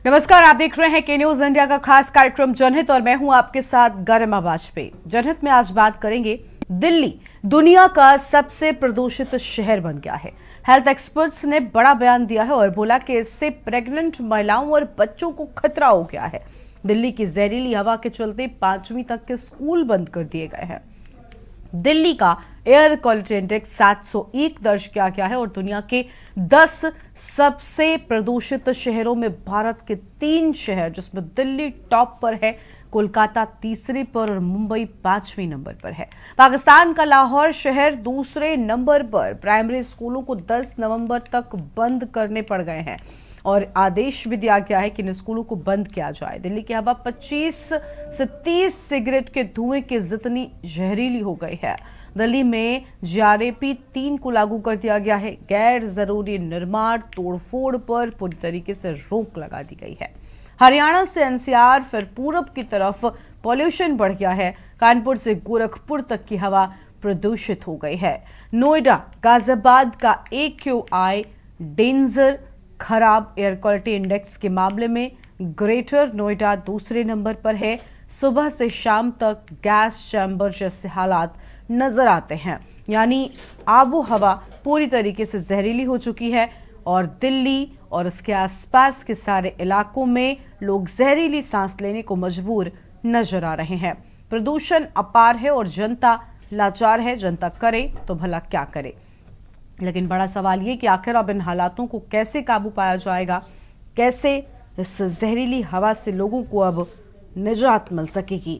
नमस्कार, आप देख रहे हैं के न्यूज इंडिया का खास कार्यक्रम जनहित और मैं हूं आपके साथ गरिमा वाजपेयी। जनहित में आज बात करेंगे, दिल्ली दुनिया का सबसे प्रदूषित शहर बन गया है। हेल्थ एक्सपर्ट्स ने बड़ा बयान दिया है और बोला कि इससे प्रेग्नेंट महिलाओं और बच्चों को खतरा हो गया है। दिल्ली की जहरीली हवा के चलते 5वीं तक के स्कूल बंद कर दिए गए हैं। दिल्ली का एयर क्वालिटी इंडेक्स 701 दर्ज किया गया है और दुनिया के 10 सबसे प्रदूषित शहरों में भारत के 3 शहर, जिसमें दिल्ली टॉप पर है, कोलकाता तीसरे पर और मुंबई 5वें नंबर पर है। पाकिस्तान का लाहौर शहर दूसरे नंबर पर। प्राइमरी स्कूलों को 10 नवंबर तक बंद करने पड़ गए हैं और आदेश भी दिया गया है कि इन स्कूलों को बंद किया जाए। दिल्ली की हवा 25 से 30 सिगरेट के धुएं के जितनी जहरीली हो गई है। दिल्ली में जीआरएपी 3 को लागू कर दिया गया है। गैर जरूरी निर्माण तोड़फोड़ पर पूरी तरीके से रोक लगा दी गई है। हरियाणा से एनसीआर फिर पूरब की तरफ पॉल्यूशन बढ़ गया है। कानपुर से गोरखपुर तक की हवा प्रदूषित हो गई है। नोएडा गाजियाबाद का AQI डेंजर खराब एयर क्वालिटी इंडेक्स के मामले में ग्रेटर नोएडा दूसरे नंबर पर है। सुबह से शाम तक गैस चैम्बर जैसे हालात नजर आते हैं, यानी आबो हवा पूरी तरीके से जहरीली हो चुकी है और दिल्ली और इसके आसपास के सारे इलाकों में लोग जहरीली सांस लेने को मजबूर नजर आ रहे हैं। प्रदूषण अपार है और जनता लाचार है। जनता करे तो भला क्या करे। लेकिन बड़ा सवाल ये कि आखिर अब इन हालातों को कैसे काबू पाया जाएगा, कैसे इस जहरीली हवा से लोगों को अब निजात मिल सकेगी।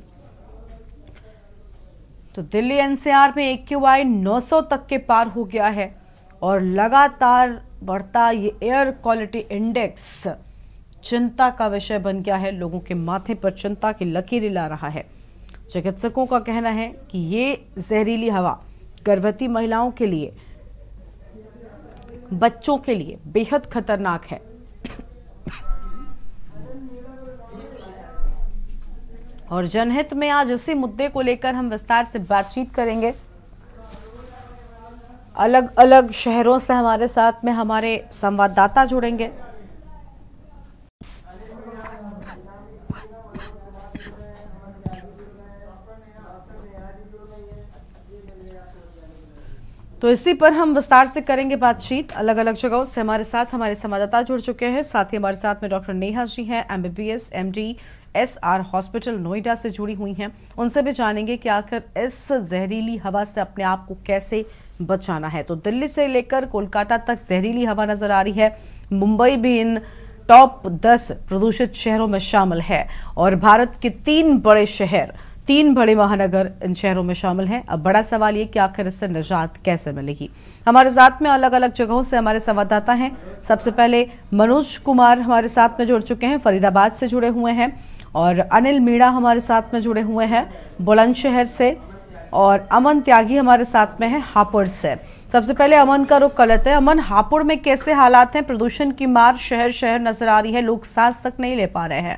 तो दिल्ली एनसीआर में AQI 900 तक के पार हो गया है और लगातार बढ़ता ये एयर क्वालिटी इंडेक्स चिंता का विषय बन गया है। लोगों के माथे पर चिंता की लकीरें ला रहा है। चिकित्सकों का कहना है कि ये जहरीली हवा गर्भवती महिलाओं के लिए, बच्चों के लिए बेहद खतरनाक है। और जनहित में आज इसी मुद्दे को लेकर हम विस्तार से बातचीत करेंगे। अलग अलग शहरों से हमारे साथ में हमारे संवाददाता जुड़ेंगे। तो इसी पर हम विस्तार से करेंगे बातचीत। अलग अलग जगहों से हमारे साथ हमारे संवाददाता जुड़ चुके हैं। साथ ही हमारे साथ में डॉक्टर नेहा जी हैं, MBBS MD SR hospital Noida से जुड़ी हुई हैं। उनसे भी जानेंगे कि आखिर इस जहरीली हवा से अपने आप को कैसे बचाना है। तो दिल्ली से लेकर कोलकाता तक जहरीली हवा नजर आ रही है। मुंबई भी इन टॉप 10 प्रदूषित शहरों में शामिल है और भारत के 3 बड़े शहर, 3 बड़े महानगर इन शहरों में शामिल हैं। अब बड़ा सवाल ये कि आखिर इससे निजात कैसे मिलेगी। हमारे साथ में अलग अलग जगहों से हमारे संवाददाता हैं। सबसे पहले मनोज कुमार हमारे साथ में जुड़ चुके हैं, फरीदाबाद से जुड़े हुए हैं, और अनिल मीणा हमारे साथ में जुड़े हुए हैं बुलंदशहर से, और अमन त्यागी हमारे साथ में है हापुड़ से। सबसे पहले अमन का रुख कर लेते हैं। अमन, हापुड़ में कैसे हालात हैं? प्रदूषण की मार शहर शहर नजर आ रही है, लोग सांस तक नहीं ले पा रहे हैं।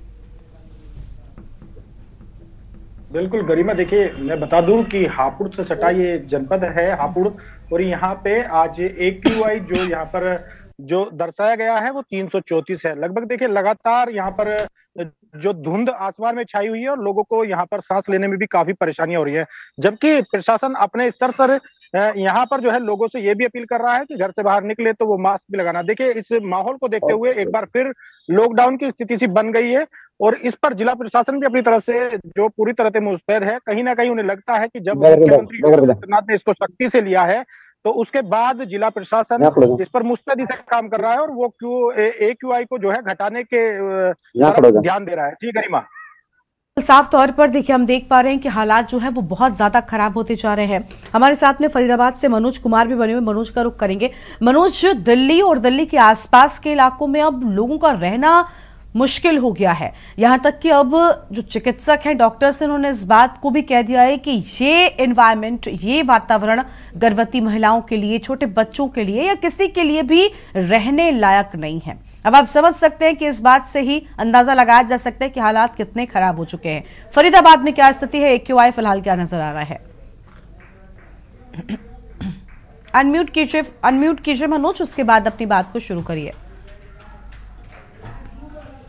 बिल्कुल गरिमा, देखिए मैं बता दूं कि हापुड़ से सटा ये जनपद है हापुड़, और यहाँ पे आज AQI जो यहाँ पर जो दर्शाया गया है वो 334 है लगभग। देखिए लगातार यहाँ पर जो धुंध आसमान में छाई हुई है और लोगों को यहाँ पर सांस लेने में भी काफी परेशानी हो रही है, जबकि प्रशासन अपने स्तर पर यहाँ पर जो है लोगों से ये भी अपील कर रहा है कि घर से बाहर निकले तो वो मास्क भी लगाना। देखिए इस माहौल को देखते हुए एक बार फिर लॉकडाउन की स्थिति सी बन गई है और इस पर जिला प्रशासन भी अपनी तरफ से जो पूरी तरह से मुस्तैद है। कहीं ना कहीं उन्हें लगता है कि जब मुख्यमंत्री आदित्यनाथ ने इसको सख्ती से लिया है तो उसके बाद जिला प्रशासन इस पर मुस्तैदी से काम कर रहा है और वो AQI को जो है घटाने के ध्यान दे रहा है। जी गरिमा, साफ तौर पर देखिए हम देख पा रहे हैं कि हालात जो है वो बहुत ज्यादा खराब होते जा रहे हैं। हमारे साथ में फरीदाबाद से मनोज कुमार भी बने हुए, मनोज का रुख करेंगे। मनोज, दिल्ली और दिल्ली के आसपास के इलाकों में अब लोगों का रहना मुश्किल हो गया है। यहां तक कि अब जो चिकित्सक हैं, डॉक्टर्स, इन्होंने इस बात को भी कह दिया है कि ये एनवायरनमेंट, ये वातावरण गर्भवती महिलाओं के लिए, छोटे बच्चों के लिए या किसी के लिए भी रहने लायक नहीं है। अब आप समझ सकते हैं कि इस बात से ही अंदाजा लगाया जा सकता है कि हालात कितने खराब हो चुके हैं। फरीदाबाद में क्या स्थिति है? AQI फिलहाल क्या नजर आ रहा है? अनम्यूट कीजिए मनोज, उसके बाद अपनी बात को शुरू करिए।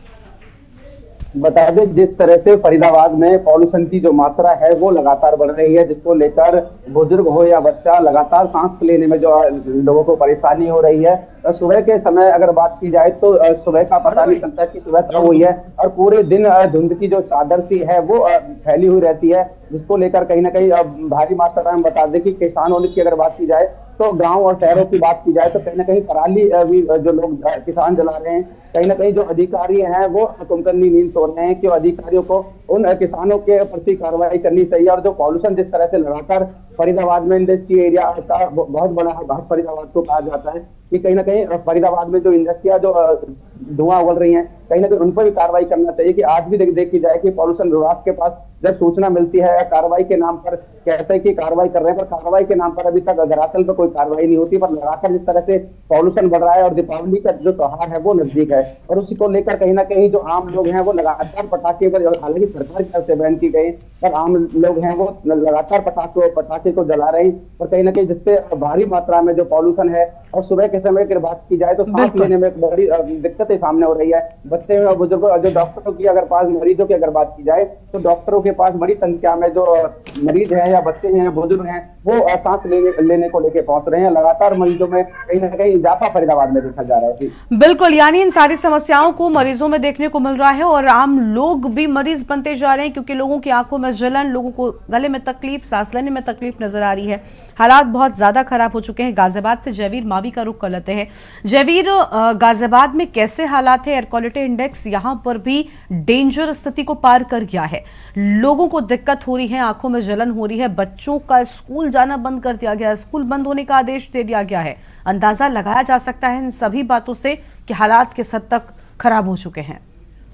बता दें, जिस तरह से फरीदाबाद में पॉल्यूशन की जो मात्रा है वो लगातार बढ़ रही है, जिसको लेकर बुजुर्ग हो या बच्चा लगातार सांस लेने में जो लोगों को परेशानी हो रही है। सुबह के समय अगर बात की जाए तो सुबह का पता नहीं चलता कि सुबह कब हुई है, और पूरे दिन धुंध की जो चादर सी है वो फैली हुई रहती है, जिसको लेकर कहीं ना कहीं भारी मात्रा में बता दें कि किसानों की अगर बात की जाए तो गांव और शहरों की बात की जाए तो कहीं ना कहीं पराली भी जो लोग किसान जला रहे हैं, कहीं ना कहीं जो अधिकारी हैं वो कुंभकर्णी नींद सो रहे हैं कि अधिकारियों को उन किसानों के प्रति कार्रवाई करनी चाहिए। और जो पॉल्यूशन जिस तरह से लगातार फरीदाबाद में इंडस्ट्री एरिया का बहुत बड़ा भाग फरीदाबाद को कहा जाता है कि कहीं ना कहीं फरीदाबाद में जो इंडस्ट्रिया जो धुआं उगल रही हैं, कहीं ना कहीं उन पर भी कार्रवाई करना चाहिए। कि आज भी देखी जाए कि पॉल्यूशन विभाग के पास जब सूचना मिलती है या कार्रवाई के नाम पर कहते हैं कि कार्रवाई कर रहे हैं, पर कार्रवाई के नाम पर अभी तक धरातल पर कोई कार्रवाई नहीं होती। पर लगातार जिस तरह से पॉल्यूशन बढ़ रहा है, और दीपावली का जो त्योहार है वो नजदीक है, और उसी को लेकर कहीं ना कहीं जो आम लोग हैं वो लगातार पटाखे पर, हालांकि सरकार की तरफ से बैन की गई, पर आम लोग हैं वो लगातार पटाखे को जला रहे हैं, और कहीं ना कहीं जिससे भारी मात्रा में जो पॉल्यूशन है, और सुबह के समय की बात की जाए तो सांस लेने में बड़ी दिक्कतें सामने हो रही है। बच्चे और बुजुर्गों, जो डॉक्टरों की अगर पास मरीजों की अगर बात की जाए तो डॉक्टरों के पास बड़ी संख्या में जो मरीज हैं या बच्चे हैं बुजुर्ग हैं वो सांस लेने को लेके पहुंच रहे हैं। लगातार मरीजों में कहीं ना कहीं इजाफा फरीदाबाद में देखा जा रहा है। बिल्कुल, यानी इन सारी समस्याओं को मरीजों में देखने को मिल रहा है, और आम लोग भी मरीज बनते जा रहे हैं, क्योंकि लोगों की आंखों में जलन, लोगों को गले में तकलीफ, सांस लेने में तकलीफ नजर आ रही है। हालात बहुत ज्यादा खराब हो चुके हैं। गाजियाबाद से जयवीर मावी का रुख कर लेते हैं। जयवीर, गाजियाबाद में कैसे हालात है? एयर क्वालिटी इंडेक्स यहां पर भी डेंजर स्थिति को पार कर गया है, लोगों को दिक्कत हो रही है, आंखों में जलन हो रही है, बच्चों का स्कूल जाना बंद कर दिया गया है, स्कूल बंद होने का आदेश दे दिया गया है। अंदाजा लगाया जा सकता है इन सभी बातों से कि हालात किस हद तक खराब हो चुके हैं।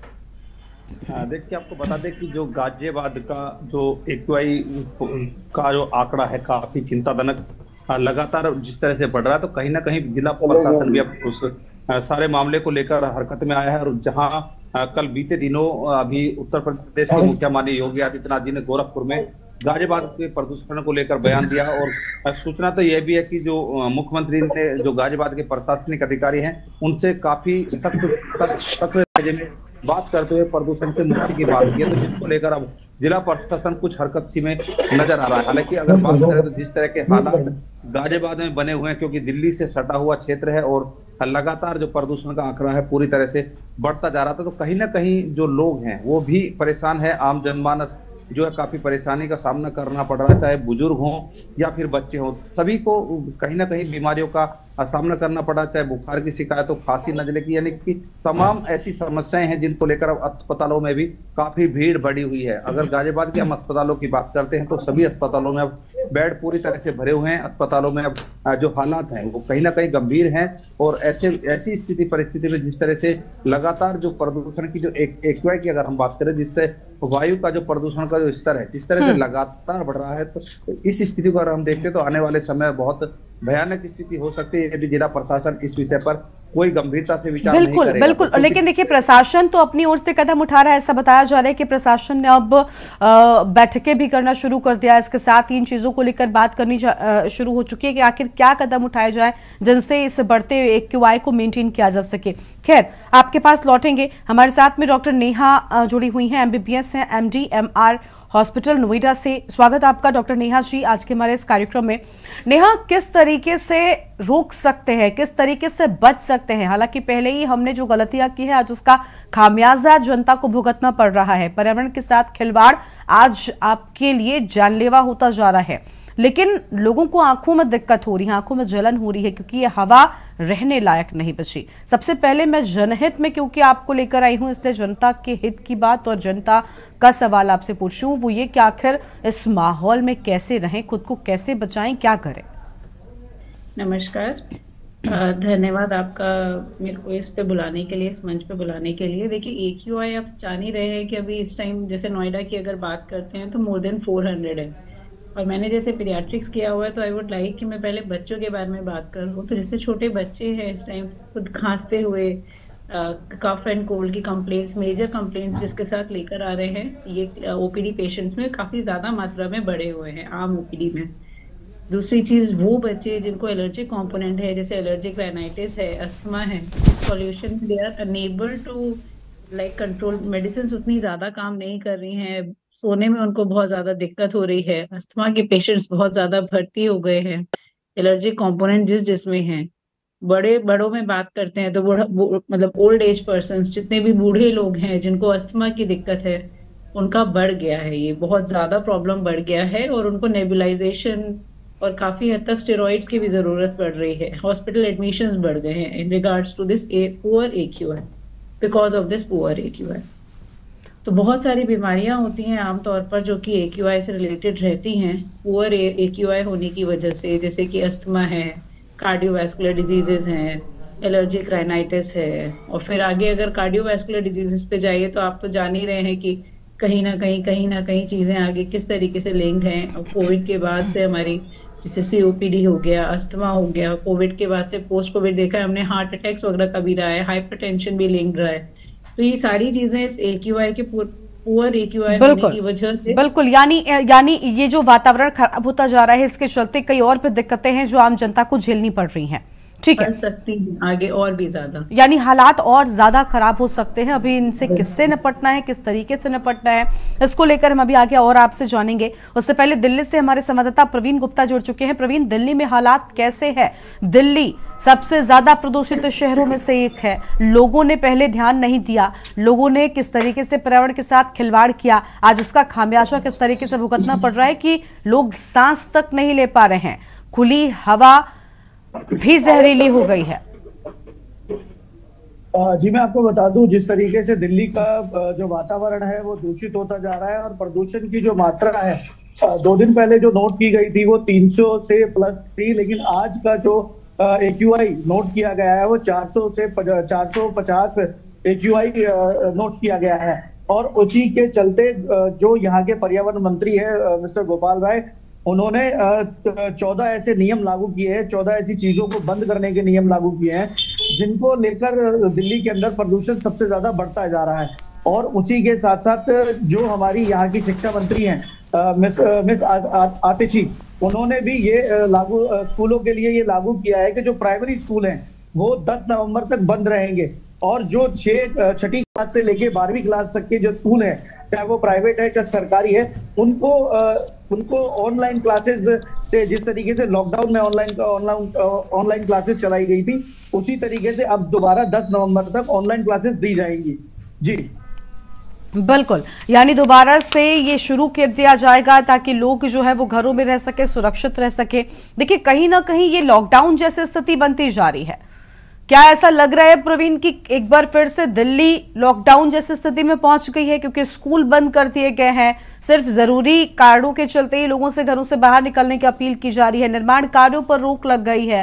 देखिए, आपको बता दें कि जो गाजियाबाद का जो एक्यूआई का जो आंकड़ा है काफी चिंताजनक, लगातार जिस तरह से बढ़ रहा है, तो कहीं ना कहीं जिला प्रशासन भी अब उस सारे मामले को लेकर हरकत में आया है। और जहां कल बीते दिनों अभी उत्तर प्रदेश के मुख्यमंत्री माननीय योगी आदित्यनाथ जी ने गोरखपुर में गाजियाबाद के प्रदूषण को लेकर बयान दिया, और सूचना तो यह भी है कि जो मुख्यमंत्री ने जो गाजियाबाद के प्रशासनिक अधिकारी हैं उनसे काफी सख्त में बात करते हुए प्रदूषण से मुक्ति की बात की है, तो जिसको लेकर अब जिला प्रशासन कुछ हरकत सी में नजर आ रहा है। हालांकि अगर बात करें तो जिस तरह के हालात गाजियाबाद में बने हुए हैं, क्योंकि दिल्ली से सटा हुआ क्षेत्र है और लगातार जो प्रदूषण का आंकड़ा है पूरी तरह से बढ़ता जा रहा था, तो कहीं ना कहीं जो लोग हैं वो भी परेशान है। आम जनमानस जो है काफी परेशानी का सामना करना पड़ रहा है, चाहे बुजुर्ग हों या फिर बच्चे हों, सभी को कहीं ना कहीं बीमारियों का सामना करना पड़ा, चाहे बुखार की शिकायत हो, खांसी, नजले की, यानी कि तमाम ऐसी समस्याएं हैं जिनको लेकर अब अस्पतालों में भी काफी भीड़ बढ़ी हुई है। अगर गाजियाबाद के हम अस्पतालों की बात करते हैं तो सभी अस्पतालों में अब बेड पूरी तरह से भरे हुए हैं। अस्पतालों में अब जो हालात हैं वो कहीं ना कहीं गंभीर हैं, और ऐसी परिस्थिति में जिस तरह से लगातार जो प्रदूषण की जो एक्यूआई की अगर हम बात करें, जिस तरह वायु का जो प्रदूषण का जो स्तर है जिस तरह से लगातार बढ़ रहा है, तो इस स्थिति को अगर हम देखते हैं तो आने वाले समय बहुत भयानक स्थिति हो सकती है यदि जिला प्रशासन इस विषय पर कोई गंभीरता से विचार नहीं करेगा। बिल्कुल, लेकिन देखिए प्रशासन तो अपनी ओर से कदम उठा रहा है। ऐसा बताया जा रहा है कि प्रशासन ने अब बैठकें भी करना शुरू कर दिया है। इसके साथ ही इन चीजों को लेकर बात करनी शुरू हो चुकी है कि आखिर क्या कदम उठाए जाए जिनसे इस बढ़ते एक्यूआई को मेंटेन किया जा सके। खैर, आपके पास लौटेंगे। हमारे साथ में डॉक्टर नेहा जुड़ी हुई हैं, MBBS हैं, MD MR हॉस्पिटल नोएडा से। स्वागत आपका डॉक्टर नेहा जी आज के हमारे इस कार्यक्रम में। नेहा, किस तरीके से रोक सकते हैं, किस तरीके से बच सकते हैं? हालांकि पहले ही हमने जो गलतियां की है आज उसका खामियाजा जनता को भुगतना पड़ रहा है। पर्यावरण के साथ खिलवाड़ आज आपके लिए जानलेवा होता जा रहा है, लेकिन लोगों को आंखों में दिक्कत हो रही है, आंखों में जलन हो रही है, क्योंकि ये हवा रहने लायक नहीं बची। सबसे पहले मैं जनहित में क्योंकि आपको लेकर आई हूं, इसलिए जनता के हित की बात और जनता का सवाल आपसे पूछ रही हूं, वो ये कि आखिर इस माहौल में कैसे रहें, खुद को कैसे बचाएं, क्या करें? नमस्कार, धन्यवाद आपका मेरे को इस पे बुलाने के लिए, इस मंच पे बुलाने के लिए। देखिए, एक्यूआई आप जान ही रहे हैं कि अभी इस टाइम जैसे नोएडा की अगर बात करते हैं तो मोर देन 400 है, और मैंने जैसे पीडियाट्रिक्स किया हुआ है तो आई वुड लाइक कि मैं पहले बच्चों के बारे में बात करूँ। तो जैसे छोटे बच्चे हैं इस टाइम खुद खांसते हुए, कफ एंड कोल्ड की कंप्लेंट्स, मेजर कंप्लेंट्स जिसके साथ लेकर आ रहे हैं, ये ओपीडी पेशेंट्स में काफ़ी ज़्यादा मात्रा में बढ़े हुए हैं आम ओपीडी में। दूसरी चीज़, वो बच्चे जिनको एलर्जिक कंपोनेंट है, जैसे एलर्जिक राइनाइटिस है, अस्थमा है, इस pollution they are unable to like control medicine उतनी ज्यादा काम नहीं कर रही हैं, सोने में उनको बहुत ज्यादा दिक्कत हो रही है, अस्थमा के पेशेंट्स बहुत ज्यादा भर्ती हो गए हैं, एलर्जी कंपोनेंट जिसमें हैं। बड़ों में बात करते हैं तो मतलब ओल्ड एज पर्सन, जितने भी बूढ़े लोग हैं जिनको अस्थमा की दिक्कत है, उनका बढ़ गया है, ये बहुत ज्यादा प्रॉब्लम बढ़ गया है, और उनको नेबुलाइजेशन और काफी हद तक स्टेरॉइड्स की भी जरूरत पड़ रही है। हॉस्पिटल एडमिशंस बढ़ गए हैं in regards to this poor AQI, because of this poor AQI। तो बहुत सारी बीमारियां होती हैं आमतौर पर जो कि AQI से रिलेटेड रहती हैं, पुअर AQI होने की वजह से, जैसे कि अस्थमा है, कार्डियोवैस्कुलर डिजीजेस हैं, एलर्जिक राइनाइटिस है, और फिर आगे अगर कार्डियोवैस्कुलर डिजीजेस पे जाइए तो आप तो जान ही रहे हैं कि कहीं ना कहीं चीजें आगे किस तरीके से लिंक्ड हैं। और कोविड के बाद से हमारी जैसे COPD हो गया, अस्थमा हो गया, कोविड के बाद से पोस्ट कोविड देखा है हमने, हार्ट अटैक्स वगैरह का भी रहा है, हाइपरटेंशन भी लिंक्ड रहा है। तो ये सारी चीजें इस AQI के पुअर AQI होने की वजह से बिल्कुल, यानी ये जो वातावरण खराब होता जा रहा है, इसके चलते कई और भी दिक्कतें हैं जो आम जनता को झेलनी पड़ रही हैं। ठीक है, सकती है आगे और भी ज्यादा, यानी हालात और ज्यादा खराब हो सकते हैं। अभी इनसे किससे निपटना है, किस तरीके से निपटना है, इसको लेकर हम अभी आगे और आपसे जानेंगे। उससे पहले दिल्ली से हमारे संवाददाता प्रवीण गुप्ता जुड़ चुके हैं। प्रवीण, दिल्ली में हालात कैसे है? दिल्ली सबसे ज्यादा प्रदूषित शहरों में से एक है। लोगों ने पहले ध्यान नहीं दिया, लोगों ने किस तरीके से पर्यावरण के साथ खिलवाड़ किया, आज उसका खामियाजा किस तरीके से भुगतना पड़ रहा है कि लोग सांस तक नहीं ले पा रहे हैं। खुली हवा भी जहरीली हो गई है। जी मैं आपको बता दूं, जिस तरीके से दिल्ली का जो वातावरण है वो दूषित होता जा रहा है, और प्रदूषण की जो मात्रा है 2 दिन पहले जो नोट की गई थी वो 300 से प्लस थी, लेकिन आज का जो AQI नोट किया गया है वो 400 से 450 AQI नोट किया गया है। और उसी के चलते जो यहाँ के पर्यावरण मंत्री है मिस्टर गोपाल राय, उन्होंने 14 ऐसे नियम लागू किए हैं, 14 ऐसी चीजों को बंद करने के नियम लागू किए हैं जिनको लेकर दिल्ली के अंदर प्रदूषण सबसे ज्यादा बढ़ता जा रहा है। और उसी के साथ साथ जो हमारी यहाँ की शिक्षा मंत्री हैं मिस आतिशी, उन्होंने भी ये स्कूलों के लिए ये लागू किया है कि जो प्राइमरी स्कूल हैं वो 10 नवंबर तक बंद रहेंगे, और जो 6ठी क्लास से लेके 12वीं क्लास तक के जो स्कूल हैं, चाहे वो प्राइवेट है चाहे सरकारी है, उनको ऑनलाइन क्लासेस से, जिस तरीके से लॉकडाउन में ऑनलाइन क्लासेस चलाई गई थी, उसी तरीके से अब दोबारा 10 नवंबर तक ऑनलाइन क्लासेस दी जाएंगी। जी बिल्कुल, यानी दोबारा से ये शुरू कर दिया जाएगा ताकि लोग जो है वो घरों में रह सके, सुरक्षित रह सके। देखिए, कहीं ना कहीं ये लॉकडाउन जैसी स्थिति बनती जा रही है। क्या ऐसा लग रहा है प्रवीण कि एक बार फिर से दिल्ली लॉकडाउन जैसी स्थिति में पहुंच गई है, क्योंकि स्कूल बंद कर दिए गए हैं, सिर्फ जरूरी कारणों के चलते ही लोगों से घरों से बाहर निकलने की अपील की जा रही है, निर्माण कार्यों पर रोक लग गई है?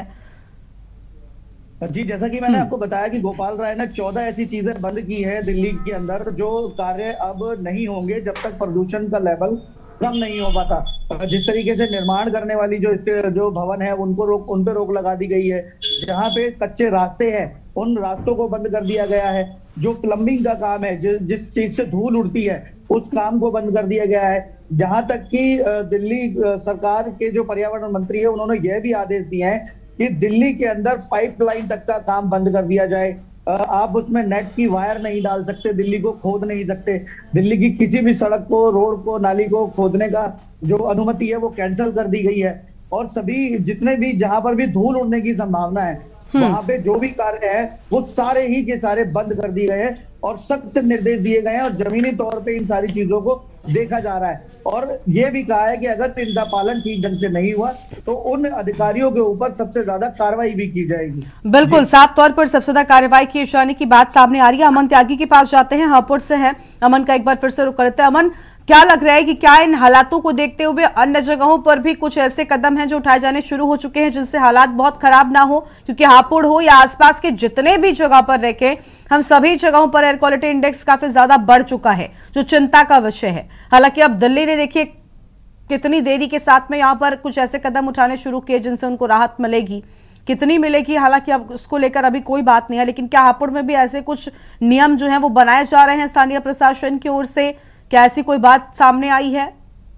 जी, जैसा कि मैंने आपको बताया कि गोपाल राय ने 14 ऐसी चीजें बंद की है दिल्ली के अंदर, जो कार्य अब नहीं होंगे जब तक प्रदूषण का लेवल कम नहीं हो पाता। जिस तरीके से निर्माण करने वाली जो भवन है उन पे रोक लगा दी गई है। जहाँ पे कच्चे रास्ते हैं उन रास्तों को बंद कर दिया गया है। जो प्लम्बिंग का काम है, जिस चीज से धूल उड़ती है, उस काम को बंद कर दिया गया है। जहां तक कि दिल्ली सरकार के जो पर्यावरण मंत्री है, उन्होंने यह भी आदेश दिए हैं कि दिल्ली के अंदर पाइपलाइन तक का काम बंद कर दिया जाए। आप उसमें नेट की वायर नहीं डाल सकते, दिल्ली को खोद नहीं सकते। दिल्ली की किसी भी सड़क को, रोड को, नाली को खोदने का जो अनुमति है वो कैंसिल कर दी गई है। और सभी जितने भी जहां पर भी धूल उड़ने की संभावना है, वहां पे जो भी कार्य है वो सारे ही के सारे बंद कर दिए गए हैं और सख्त निर्देश दिए गए हैं, और जमीनी तौर पे इन सारी चीजों को देखा जा रहा है। और ये भी कहा है कि अगर इनका पालन ठीक ढंग से नहीं हुआ तो उन अधिकारियों के ऊपर सबसे ज्यादा कार्रवाई भी की जाएगी। बिल्कुल, साफ तौर पर सबसे ज्यादा कार्रवाई किए जाने की बात सामने आ रही है। अमन त्यागी के पास जाते हैं, हापुड़ से हैं। अमन का एक बार फिर से रुख करते हैं। अमन, क्या लग रहा है कि क्या इन हालातों को देखते हुए अन्य जगहों पर भी कुछ ऐसे कदम हैं जो उठाए जाने शुरू हो चुके हैं जिनसे हालात बहुत खराब ना हो? क्योंकि हापुड़ हो या आसपास के जितने भी जगह पर देखें, हम सभी जगहों पर एयर क्वालिटी इंडेक्स काफी ज्यादा बढ़ चुका है, जो चिंता का विषय है। हालांकि अब दिल्ली ने देखिए कितनी देरी के साथ में यहाँ पर कुछ ऐसे कदम उठाने शुरू किए जिनसे उनको राहत मिलेगी, कितनी मिलेगी हालांकि अब उसको लेकर अभी कोई बात नहीं है। लेकिन क्या हापुड़ में भी ऐसे कुछ नियम जो हैं वो बनाए जा रहे हैं स्थानीय प्रशासन की ओर से? क्या ऐसी कोई बात सामने आई है?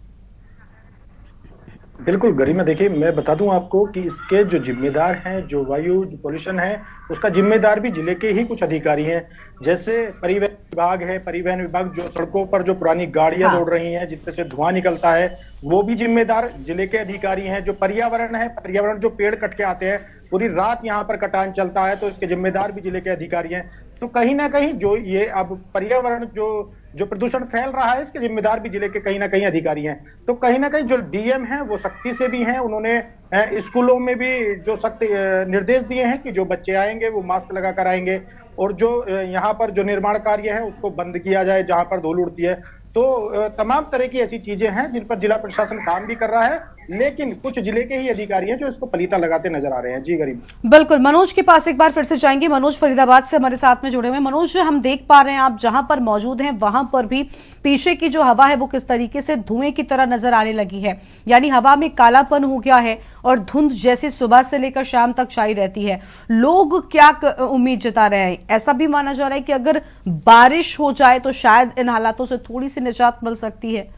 बिल्कुल गरिमा, देखिए मैं बता दूं आपको कि इसके जो जिम्मेदार हैं, जो वायु पोल्यूशन है, उसका जिम्मेदार भी जिले के ही कुछ अधिकारी हैं। जैसे परिवहन विभाग है, परिवहन विभाग जो सड़कों पर जो पुरानी गाड़ियां हाँ। दौड़ रही हैं जिससे से धुआं निकलता है, वो भी जिम्मेदार जिले के अधिकारी हैं। जो पर्यावरण है, पर्यावरण जो पेड़ कट के आते हैं, पूरी रात यहाँ पर कटान चलता है, तो इसके जिम्मेदार भी जिले के अधिकारी हैं। तो कहीं ना कहीं जो ये अब पर्यावरण जो प्रदूषण फैल रहा है, इसके जिम्मेदार भी जिले के कहीं ना कहीं अधिकारी हैं। तो कहीं ना कहीं जो डीएम हैं वो सख्ती से भी हैं, उन्होंने स्कूलों में भी जो सख्त निर्देश दिए हैं कि जो बच्चे आएंगे वो मास्क लगा कर आएंगे, और जो यहाँ पर जो निर्माण कार्य है उसको बंद किया जाए जहां पर धूल उड़ती है। तो तमाम तरह की ऐसी चीजें हैं जिन पर जिला प्रशासन काम भी कर रहा है, लेकिन कुछ जिले के ही अधिकारी हैं जो इसको पलीता लगाते नजर आ रहे हैं। जी गरीब, बिल्कुल। मनोज के पास एक बार फिर से जाएंगे। मनोज फरीदाबाद से हमारे साथ में जुड़े हुए। मनोज, हम देख पा रहे हैं आप जहां पर मौजूद हैं वहां पर भी पीछे की जो हवा है वो किस तरीके से धुएं की तरह नजर आने लगी है, यानी हवा में कालापन हो गया है और धुंध जैसी सुबह से लेकर शाम तक छाई रहती है। लोग क्या उम्मीद जता रहे हैं? ऐसा भी माना जा रहा है कि अगर बारिश हो जाए तो शायद इन हालातों से थोड़ी सी निजात मिल सकती है।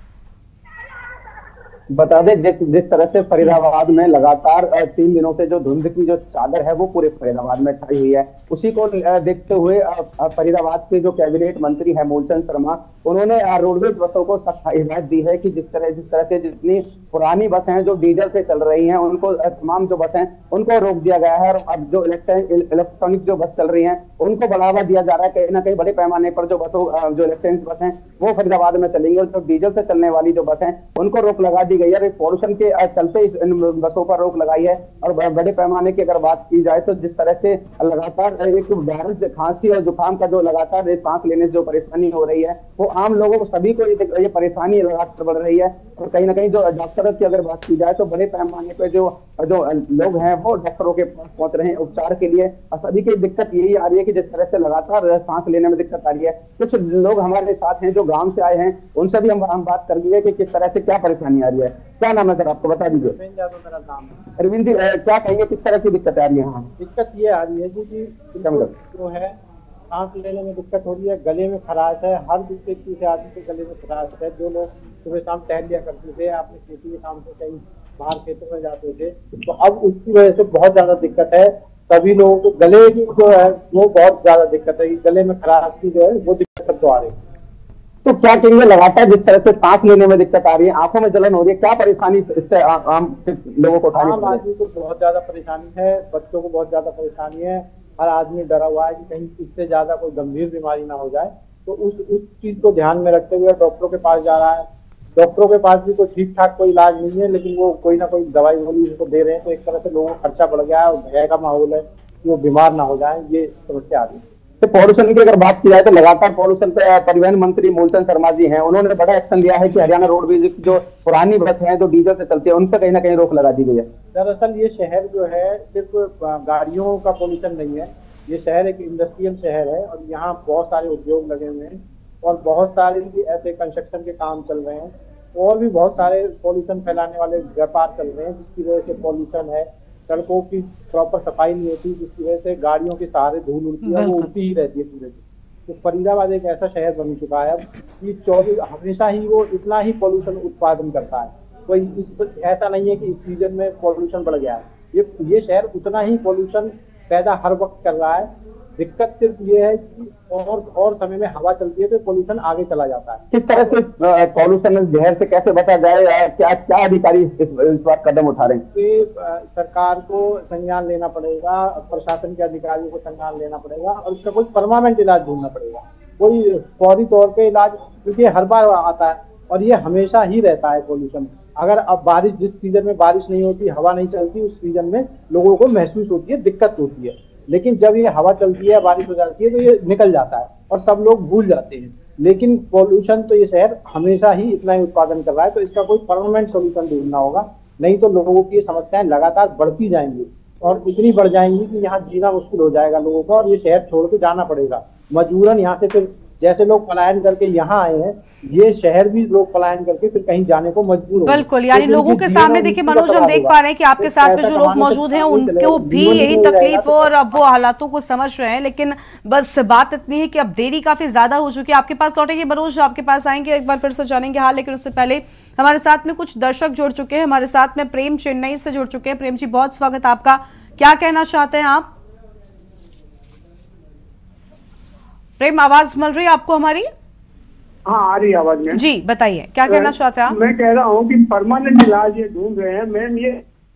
बता दें जिस तरह से फरीदाबाद में लगातार 3 दिनों से जो धुंध की जो चादर है वो पूरे फरीदाबाद में छाई हुई है, उसी को देखते हुए फरीदाबाद के जो कैबिनेट मंत्री है मूलचंद शर्मा, उन्होंने रोडवेज बसों को सख्त हिदायत दी है कि जिस तरह से जितनी पुरानी बसें हैं जो डीजल से चल रही हैं उनको, तमाम जो बसें उनको रोक दिया गया है, और अब जो इलेक्ट्रॉनिक जो बस चल रही हैं उनको बढ़ावा दिया जा रहा है। कहीं ना कहीं बड़े पैमाने पर जो बसों जो इलेक्ट्रॉनिक बस हैं वो फरीदाबाद में चलेंगी, और जो डीजल से चलने वाली जो बसें उनको रोक लगा दी गई है। पॉल्यूशन के चलते इस बसों पर रोक लगाई है। और बड़े पैमाने की अगर बात की जाए तो जिस तरह से लगातार एक वायरस, खांसी और जुकाम का जो लगातार सांस लेने से जो परेशानी हो रही है वो आम लोगों को, सभी को ये परेशानी लगातार बढ़ रही है। और कहीं ना कहीं जो डॉक्टरों की अगर बात की जाए तो बड़े पैमाने पर जो लोग हैं वो डॉक्टरों के पास पहुंच रहे हैं उपचार के लिए। और सभी की दिक्कत यही आ रही है कि जिस तरह से लगातार सांस लेने में दिक्कत आ रही है। कुछ लोग हमारे साथ हैं जो गांव से आए हैं, उनसे भी हम बात कर लिए कि किस तरह से क्या परेशानी आ रही है। क्या नाम है सर आपको, बता दीजिए। मेरा नाम है अरविंद जी, क्या कहेंगे किस तरह की दिक्कत आ रही है? हाँ, दिक्कत ये आ रही है कि जो है सांस लेने में दिक्कत हो रही है, गले में खराश है, हर दूसरे तीसरे आदमी के गले में खराश है। जो लोग सुबह शाम टहल लिया करते थे, अपने खेती के काम से कहीं बाहर खेतों में जाते थे, तो अब उसकी वजह से बहुत ज्यादा दिक्कत है। सभी लोगों को गले की जो है वो बहुत ज्यादा दिक्कत है, गले में खराश की जो है वो दिक्कत सबको आ रही है। तो क्या कहेंगे लगातार जिस तरह से सांस लेने में दिक्कत आ रही है, आंखों में जलन हो रही है, क्या परेशानी इससे आम लोगों को उठानी आम आदमी को बहुत ज्यादा परेशानी है, बच्चों को बहुत ज्यादा परेशानी है। हर आदमी डरा हुआ है कि कहीं इससे ज्यादा कोई गंभीर बीमारी ना हो जाए, तो उस चीज को ध्यान में रखते हुए डॉक्टरों के पास जा रहा है। डॉक्टरों के पास भी कोई ठीक ठाक कोई इलाज नहीं है, लेकिन वो कोई ना कोई दवाई गोली उनको दे रहे हैं। तो एक तरह से लोगों का खर्चा बढ़ गया है और भय का माहौल है कि वो बीमार ना हो जाए, ये समस्या आ रही है। तो पॉल्यूशन की अगर बात की जाए तो लगातार पॉल्यूशन पे परिवहन मंत्री मूलचंद शर्मा जी हैं, उन्होंने बड़ा एक्शन लिया है कि हरियाणा रोडवेज जो पुरानी बस है जो डीजल से चलती है उन पर कहीं ना कहीं रोक लगा दी गई है। दरअसल ये शहर जो है सिर्फ गाड़ियों का पॉल्यूशन नहीं है, ये शहर एक इंडस्ट्रियल शहर है और यहाँ बहुत सारे उद्योग लगे हुए हैं और बहुत सारे ऐसे कंस्ट्रक्शन के काम चल रहे हैं और भी बहुत सारे पॉल्यूशन फैलाने वाले व्यापार चल रहे हैं, जिसकी वजह से पॉल्यूशन है। सड़कों की प्रॉपर सफाई नहीं होती, जिसकी वजह से गाड़ियों के सहारे धूल उड़ती है, वो उड़ती ही रहती है पूरे दिन। तो फरीदाबाद एक ऐसा शहर बन चुका है कि 24 हमेशा ही वो इतना ही पॉल्यूशन उत्पादन करता है। कोई ऐसा नहीं है कि इस सीजन में पॉल्यूशन बढ़ गया है, ये शहर उतना ही पॉल्यूशन पैदा हर वक्त कर रहा है। दिक्कत सिर्फ ये है कि और समय में हवा चलती है तो पॉल्यूशन आगे चला जाता है। किस तरह से पॉल्यूशन जहर से कैसे बचा जाए, क्या अधिकारी इस बार कदम उठा रहे हैं? सरकार को संज्ञान लेना पड़ेगा, प्रशासन के अधिकारियों को संज्ञान लेना पड़ेगा और उसका कोई परमानेंट इलाज ढूंढना पड़ेगा, कोई फौरी तौर पे इलाज, क्योंकि हर बार आता है और ये हमेशा ही रहता है पॉल्यूशन। अगर अब बारिश, जिस सीजन में बारिश नहीं होती, हवा नहीं चलती, उस सीजन में लोगों को महसूस होती है, दिक्कत होती है। लेकिन जब ये हवा चलती है, बारिश हो जाती है तो ये निकल जाता है और सब लोग भूल जाते हैं। लेकिन पॉल्यूशन तो ये शहर हमेशा ही इतना ही उत्पादन कर रहा है, तो इसका कोई परमानेंट सोल्यूशन ढूंढना होगा, नहीं तो लोगों की समस्याएं लगातार बढ़ती जाएंगी और इतनी बढ़ जाएंगी कि यहाँ जीना मुश्किल हो जाएगा लोगों को और ये शहर छोड़ के जाना पड़ेगा मजबूरन। यहाँ से फिर जैसे लोग पलायन करके यहाँ आए हैं, ये शहर भी लोग पलायन करके फिर कहीं जाने को मजबूर हो। बिल्कुल, यानी लोगों के सामने देखिए मनोज, हम देख पा रहे हैं कि आपके साथ में जो लोग मौजूद हैं उनको भी यही तकलीफ हो और अब वो हालातों को समझ रहे हैं। लेकिन बस बात इतनी है कि अब देरी काफी ज्यादा हो चुकी है। आपके पास लौटेंगे मनोज, आपके पास आएंगे, एक बार फिर से जानेंगे हाल। लेकिन उससे पहले हमारे साथ में कुछ दर्शक जुड़ चुके हैं, हमारे साथ में प्रेम चेन्नई से जुड़ चुके हैं। प्रेम जी, बहुत स्वागत आपका, क्या कहना चाहते हैं आप? प्रेम, आवाज मिल रही है आपको हमारी? हाँ, आ रही आवाज में। जी बताइए, क्या कहना चाहते हैं आप? मैं कह रहा हूँ कि परमानेंट इलाज ये ढूंढ रहे हैं मैम, ये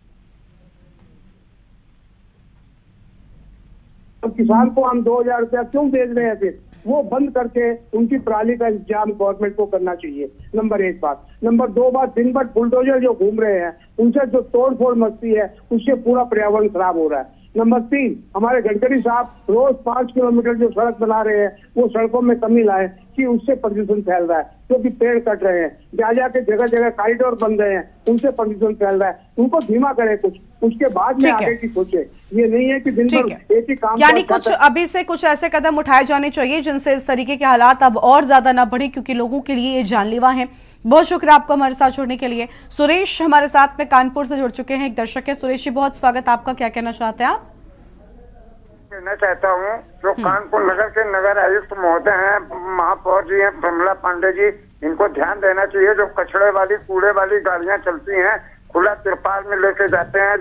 तो किसान को हम 2,000 रुपया क्यों भेज रहे हैं? फिर वो बंद करके उनकी पराली का इंतजाम गवर्नमेंट को करना चाहिए, नंबर 1 बात। नंबर 2 बात, दिन भर बुलडोजर जो घूम रहे हैं उनसे जो तोड़-फोड़ मचती है उससे पूरा पर्यावरण खराब हो रहा है। नंबर 3, हमारे गडकरी साहब रोज 5 किलोमीटर जो सड़क बना रहे हैं वो सड़कों में कमी लाए कि उससे प्रदूषण फैल रहा है, क्योंकि पेड़ कट रहे हैं, जा के जगह जगह कॉरिडोर बन रहे हैं, उनसे प्रदूषण फैल रहा है। उनको धीमा करे कुछ, उसके बाद में आगे की सोचे। ये नहीं है कि दिन भर एक ही काम, यानी कुछ अभी से कुछ ऐसे कदम उठाए जाने चाहिए जिनसे इस तरीके के हालात अब और ज्यादा ना बढ़े, क्योंकि लोगों के लिए ये जानलेवा है। बहुत शुक्रिया आपको हमारे साथ जुड़ने के लिए। सुरेश हमारे साथ में कानपुर से जुड़ चुके हैं, एक दर्शक है। सुरेश जी, बहुत स्वागत आपका, क्या कहना चाहते हैं आप? कहना चाहता हूँ, जो कानपुर नगर के नगर आयुक्त महोदय हैं, महापौर जी हैं प्रमिला पांडे जी, इनको ध्यान देना चाहिए। जो कचड़े वाली कूड़े वाली गाड़ियां चलती हैं, खुला तिरपाल में लेके जाते हैं,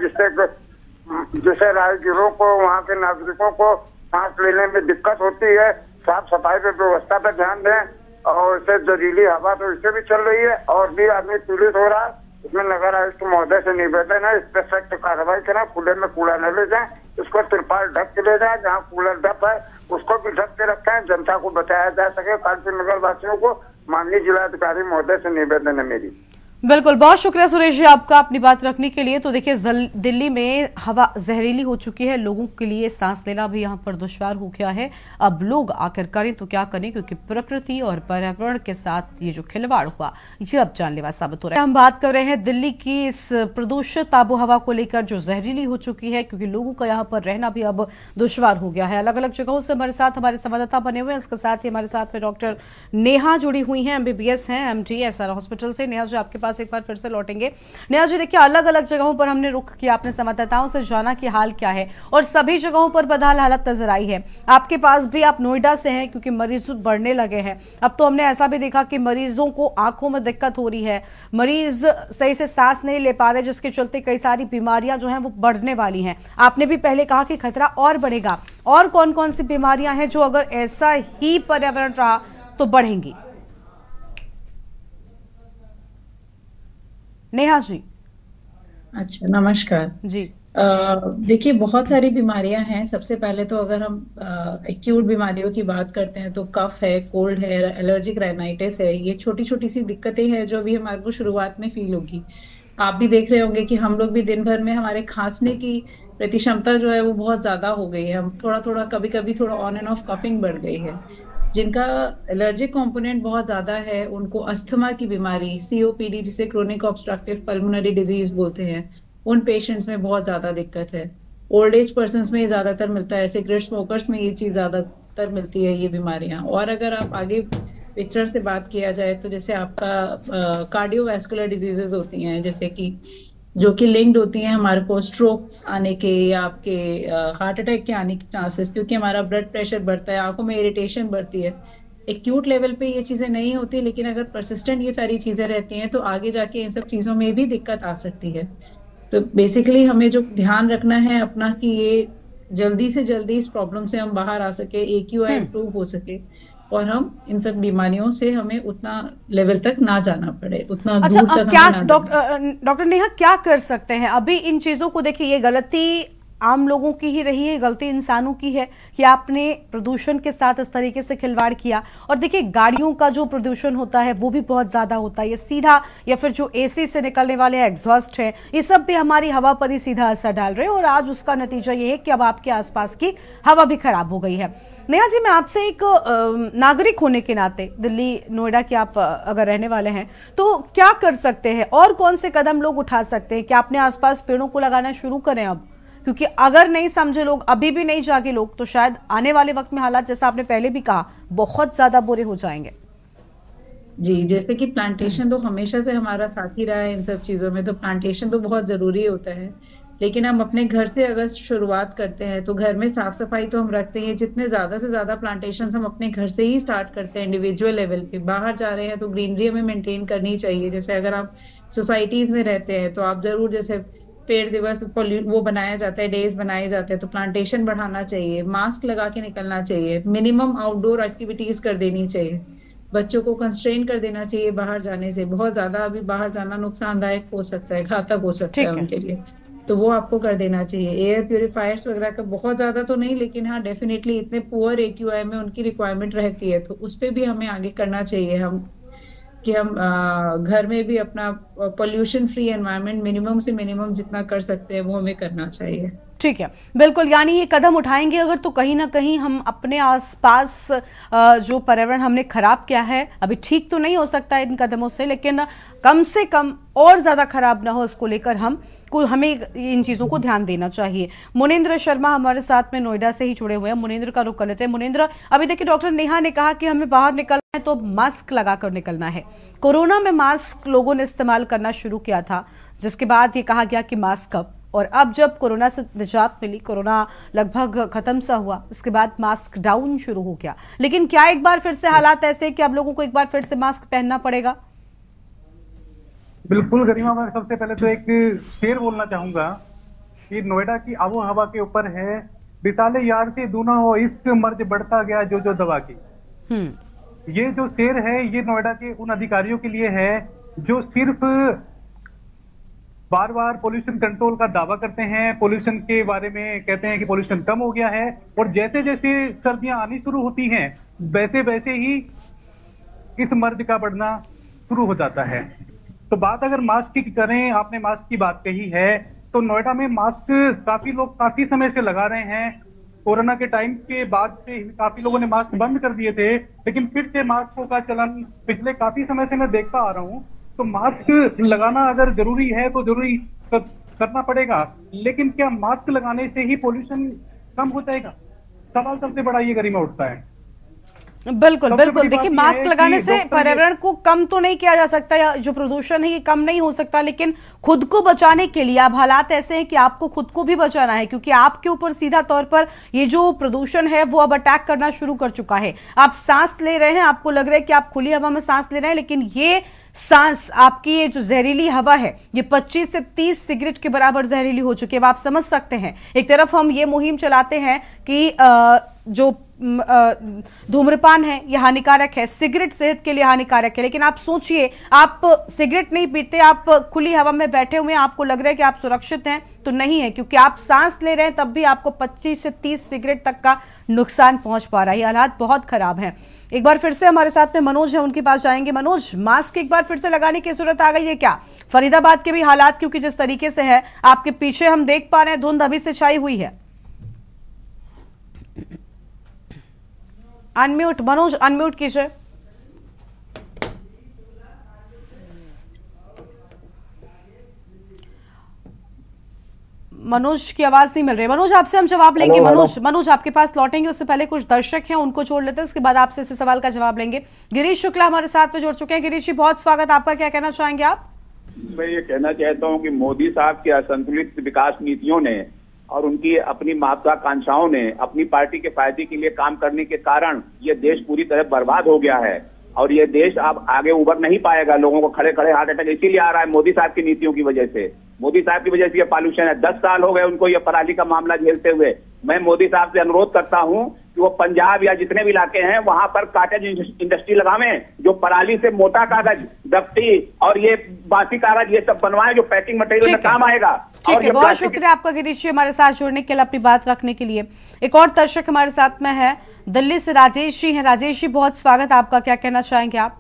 जिससे राहगीरों को, वहाँ के नागरिकों को सांस लेने में दिक्कत होती है। साफ सफाई पे व्यवस्था पे ध्यान दें। और इससे जहरीली हवा तो इससे भी चल रही है और भी आदमी पीड़ित हो रहा है। इसमें नगर आयुक्त महोदय से निवेदन है, इस पर सख्त कार्रवाई करें। खुले में कूड़ा न ले जाए, इसको तिरपाल ढक के ले जाए, जहाँ कूड़ा ढक है उसको भी ढक के रखें, जनता को बचाया जा सके। कानपुर नगर वासियों को माननीय जिलाधिकारी महोदय से निवेदन है मेरी। बिल्कुल, बहुत शुक्रिया सुरेश जी आपका अपनी बात रखने के लिए। तो देखिए, दिल्ली में हवा जहरीली हो चुकी है, लोगों के लिए सांस लेना भी यहाँ पर दुश्वार हो गया है। अब लोग आकर करें तो क्या करें, क्योंकि प्रकृति और पर्यावरण के साथ ये जो खिलवाड़ हुआ ये अब जानलेवा साबित हो रहा है। हम बात कर रहे हैं दिल्ली की इस प्रदूषित आबो हवा को लेकर जो जहरीली हो चुकी है, क्योंकि लोगों का यहाँ पर रहना भी अब दुश्वार हो गया है। अलग अलग जगहों से हमारे साथ हमारे संवाददाता बने हुए हैं। इसके साथ ही हमारे साथ में डॉक्टर नेहा जुड़ी हुई हैं, MBBS हैं, MD SR हॉस्पिटल से। नेहा जी, आपके पास एक बार फिर से लौटेंगे। नेहा जी, देखिए, अलग अलग जगहों पर हमने रुख किया, अपने संवाददाताओं से जाना कि हाल क्या है, और सभी जगहों पर बदहाल हालत नजर आई है। आपके पास भी, आप नोएडा से हैं, क्योंकि मरीज बढ़ने लगे हैं। अब तो हमने ऐसा भी देखा कि मरीजों को आंखों में दिक्कत हो रही है, मरीज सही से सांस नहीं ले पा रहे, जिसके चलते कई सारी बीमारियां जो हैं वो बढ़ने वाली हैं। आपने भी पहले कहा कि खतरा और बढ़ेगा। और कौन कौन सी बीमारियां हैं जो अगर ऐसा ही पर्यावरण रहा तो बढ़ेंगी? नेहा जी। अच्छा, नमस्कार जी। देखिए, बहुत सारी बीमारियां हैं। सबसे पहले तो अगर हम एक्यूट बीमारियों की बात करते हैं तो कफ है, कोल्ड है, एलर्जिक राइनाइटिस है। ये छोटी छोटी सी दिक्कतें हैं जो अभी हमारे को शुरुआत में फील होगी। आप भी देख रहे होंगे कि हम लोग भी दिन भर में हमारे खांसने की प्रति क्षमता जो है वो बहुत ज्यादा हो गई है। हम थोड़ा थोड़ा कभी कभी थोड़ा ऑन एंड ऑफ कफिंग बढ़ गई है। जिनका एलर्जिक कंपोनेंट बहुत ज्यादा है उनको अस्थमा की बीमारी, COPD, जिसे क्रोनिक ऑब्स्ट्रक्टिव पल्मोनरी डिजीज बोलते हैं, उन पेशेंट्स में बहुत ज्यादा दिक्कत है। ओल्ड एज पर्सन्स में ये ज्यादातर मिलता है, सिगरेट स्मोकर्स में ये चीज ज्यादातर मिलती है, ये बीमारियां। और अगर आप आगे पिक्चर से बात किया जाए तो जैसे आपका कार्डियोवैस्कुलर डिजीजेस होती हैं, जैसे कि जो कि लिंक्ड होती हैं हमारे को स्ट्रोक्स आने के या आपके हार्ट अटैक के आने के चांसेस, क्योंकि हमारा ब्लड प्रेशर बढ़ता है, आंखों में इरिटेशन बढ़ती है। एक्यूट लेवल पे ये चीजें नहीं होती, लेकिन अगर परसिस्टेंट ये सारी चीजें रहती हैं तो आगे जाके इन सब चीजों में भी दिक्कत आ सकती है। तो बेसिकली हमें जो ध्यान रखना है अपना कि ये जल्दी से जल्दी इस प्रॉब्लम से हम बाहर आ सके, AQI इम्प्रूव हो सके और हम इन सब बीमारियों से हमें उतना लेवल तक ना जाना पड़े, उतना दूर तक क्या डॉक्टर नेहा क्या कर सकते हैं अभी इन चीजों को? देखिए, ये गलती आम लोगों की ही रही है, गलती इंसानों की है कि आपने प्रदूषण के साथ इस तरीके से खिलवाड़ किया। और देखिए, गाड़ियों का जो प्रदूषण होता है वो भी बहुत ज्यादा होता है, ये सीधा या फिर जो AC से निकलने वाले एग्जॉस्ट है, ये सब भी हमारी हवा पर ही सीधा असर डाल रहे हैं। और आज उसका नतीजा ये है कि अब आपके आसपास की हवा भी खराब हो गई है। नेहा जी, मैं आपसे एक नागरिक होने के नाते, दिल्ली नोएडा के आप अगर रहने वाले हैं, तो क्या कर सकते हैं और कौन से कदम लोग उठा सकते हैं कि अपने आसपास पेड़ों को लगाना शुरू करें अब? क्योंकि अगर नहीं समझे लोग, अभी भी नहीं जागे लोग, तो शायद आने वाले वक्त में हालात, जैसा आपने पहले भी कहा, बहुत ज्यादा बुरे हो जाएंगे। जी, जैसे कि प्लांटेशन तो हमेशा से हमारा साथी रहा है इन सब चीजों में, तो प्लांटेशन तो बहुत जरूरी होता है। लेकिन हम अपने घर से अगर शुरुआत करते हैं तो घर में साफ सफाई तो हम रखते हैं, जितने ज्यादा से ज्यादा प्लांटेशन हम अपने घर से ही स्टार्ट करते हैं इंडिविजुअल लेवल पे। बाहर जा रहे हैं तो ग्रीनरी हमें मेंटेन करनी चाहिए। जैसे अगर आप सोसाइटीज में रहते हैं तो आप जरूर जैसे पेड़ दिवस वो बनाया जाता है, डेज बनाए जाते हैं, तो प्लांटेशन बढ़ाना चाहिए, मास्क लगा के निकलना चाहिए, मिनिमम आउटडोर एक्टिविटीज कर देनी चाहिए, बच्चों को कंस्ट्रेन कर देना चाहिए बाहर जाने से। बहुत ज्यादा अभी बाहर जाना नुकसानदायक हो सकता है, घातक हो सकता है उनके लिए, तो वो आपको कर देना चाहिए। एयर प्यूरिफायर्स वगैरह का बहुत ज्यादा तो नहीं, लेकिन हाँ डेफिनेटली इतने पुअर AQI में उनकी रिक्वायरमेंट रहती है, तो उस पर भी हमें आगे करना चाहिए। हम घर में भी अपना पोल्यूशन फ्री एनवायरनमेंट मिनिमम से मिनिमम जितना कर सकते हैं वो हमें करना चाहिए। ठीक है, बिल्कुल, यानी ये कदम उठाएंगे अगर तो कहीं ना कहीं हम अपने आसपास जो पर्यावरण हमने खराब किया है, अभी ठीक तो नहीं हो सकता इन कदमों से, लेकिन कम से कम और ज्यादा खराब ना हो इसको लेकर हमें इन चीजों को ध्यान देना चाहिए। मुनेंद्र शर्मा हमारे साथ में नोएडा से ही जुड़े हुए हैं, मुनेंद्र का रुख कर लेते हैं। मुनेंद्र, अभी देखिए डॉक्टर नेहा ने कहा कि हमें बाहर निकलना है तो मास्क लगाकर निकलना है। कोरोना में मास्क लोगों ने इस्तेमाल करना शुरू किया था, जिसके बाद ये कहा गया कि मास्क अब, और अब जब कोरोना से निजात मिली, कोरोना लगभग खत्म सा हुआ, इसके बाद मास्क डाउन शुरू हो गया। लेकिन क्या एक बार फिर से हालात ऐसे कि अब लोगों को एक बार फिर से मास्क पहनना पड़ेगा? बिल्कुल गरिमा, मैं सबसे पहले तो एक शेर बोलना चाहूंगा कि नोएडा की आबो हवा के ऊपर है, बिताले यार से दूना हो इश्क मर्ज बढ़ता गया जो जो दवा की। ये जो शेर है ये नोएडा के उन अधिकारियों के लिए है जो सिर्फ बार बार पोल्यूशन कंट्रोल का दावा करते हैं, पोल्यूशन के बारे में कहते हैं कि पोल्यूशन कम हो गया है, और जैसे जैसे सर्दियां आनी शुरू होती हैं वैसे वैसे ही इस मर्ज का बढ़ना शुरू हो जाता है। तो बात अगर मास्क की करें, आपने मास्क की बात कही है, तो नोएडा में मास्क काफी लोग काफी समय से लगा रहे हैं। कोरोना के टाइम के बाद से काफी लोगों ने मास्क बंद कर दिए थे, लेकिन फिर से मास्कों का चलन पिछले काफी समय से मैं देखता आ रहा हूँ। तो मास्क लगाना अगर जरूरी है तो जरूरी करना पड़ेगा, लेकिन क्या मास्क लगाने से ही पोल्यूशन कम हो जाएगा? सवाल सबसे बड़ा ये गरिमा उठता है। बिल्कुल बिल्कुल, देखिए मास्क लगाने से पर्यावरण को कम तो नहीं किया जा सकता, या जो प्रदूषण है ये कम नहीं हो सकता, लेकिन खुद को बचाने के लिए अब हालात ऐसे हैं कि आपको खुद को भी बचाना है, क्योंकि आपके ऊपर सीधा तौर पर ये जो प्रदूषण है वो अब अटैक करना शुरू कर चुका है। आप सांस ले रहे हैं, आपको लग रहा है कि आप खुली हवा में सांस ले रहे हैं, लेकिन ये सांस, आपकी ये जो जहरीली हवा है ये 25 से 30 सिगरेट के बराबर जहरीली हो चुकी है। अब आप समझ सकते हैं, एक तरफ हम ये मुहिम चलाते हैं कि जो धूम्रपान है ये हानिकारक है, सिगरेट सेहत के लिए हानिकारक है, लेकिन आप सोचिए, आप सिगरेट नहीं पीते, आप खुली हवा में बैठे हुए हैं, आपको लग रहा है कि आप सुरक्षित हैं, तो नहीं है, क्योंकि आप सांस ले रहे हैं तब भी आपको 25 से 30 सिगरेट तक का नुकसान पहुंच पा रहा है। हालात बहुत खराब हैं। एक बार फिर से हमारे साथ में मनोज है, उनके पास जाएंगे। मनोज, मास्क एक बार फिर से लगाने की जरूरत आ गई है क्या? फरीदाबाद के भी हालात, क्योंकि जिस तरीके से है, आपके पीछे हम देख पा रहे हैं धुंध अभी से छाई हुई है। अनम्यूट मनोज, अनम्यूट कीजिए। मनोज की आवाज नहीं मिल रही। मनोज, आपसे हम जवाब लेंगे। मनोज आपके पास लौटेंगे, उससे पहले कुछ दर्शक हैं उनको जोड़ लेते हैं, उसके बाद आपसे इस सवाल का जवाब लेंगे। गिरीश शुक्ला हमारे साथ में जुड़ चुके हैं। गिरीश जी, बहुत स्वागत आपका, क्या कहना चाहेंगे आप? मैं ये कहना चाहता हूँ कि मोदी साहब की असंतुलित विकास नीतियों ने और उनकी अपनी महत्वाकांक्षाओं ने अपनी पार्टी के फायदे के लिए काम करने के कारण ये देश पूरी तरह बर्बाद हो गया है, और ये देश अब आगे उबर नहीं पाएगा। लोगों को खड़े खड़े हार्ट अटैक इसीलिए आ रहा है, मोदी साहब की नीतियों की वजह से। मोदी साहब की वजह से ये पॉल्यूशन है। 10 साल हो गए उनको ये पराली का मामला झेलते हुए। मैं मोदी साहब से अनुरोध करता हूं कि वो पंजाब या जितने भी इलाके हैं वहां पर कागज इंडस्ट्री लगावें, जो पराली से मोटा कागज, दफ्ती और ये बासी कागज ये सब बनवाएं, जो पैकिंग मटेरियल में काम आएगा। ठीक है, बहुत शुक्रिया आपका गिरीश जी, हमारे साथ जुड़ने के लिए, अपनी बात रखने के लिए। एक और दर्शक हमारे साथ में है, दिल्ली से राजेश जी हैं। राजेश जी, बहुत स्वागत आपका, क्या कहना चाहेंगे आप?